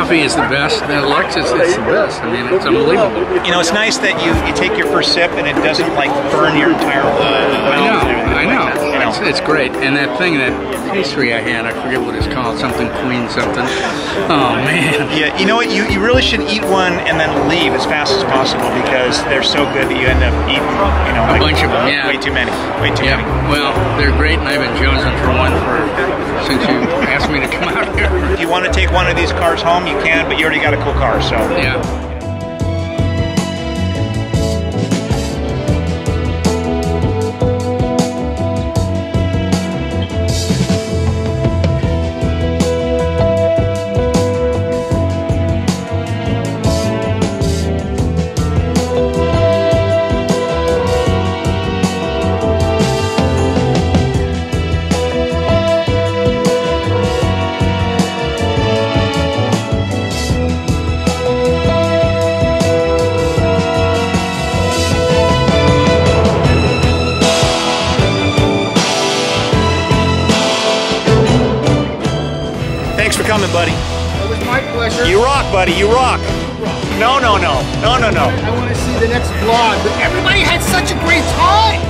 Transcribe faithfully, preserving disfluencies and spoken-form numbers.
coffee is the best. The Lexus is the best. I mean, it's unbelievable. You know, it's nice that you, you take your first sip and it doesn't like burn your entire uh, I know, I know. Like you know. It's, it's great. And that thing, that pastry I had, I forget what it's called, something queen something. Oh, man. Yeah, you know what? You, you really should eat one and then leave as fast as possible because they're so good that you end up eating, you know, A like bunch of them, yeah. way too many. Way too Yeah, many. well, they're great, and I've been jonesing for one for since you asked me to come out here. If you want to take one of these cars home, you can, but you already got a cool car, so. Yeah. Thanks for coming, buddy. It was my pleasure. You rock, buddy. You rock. No, no, no. No, no, no. I want to see the next vlog. But everybody had such a great time.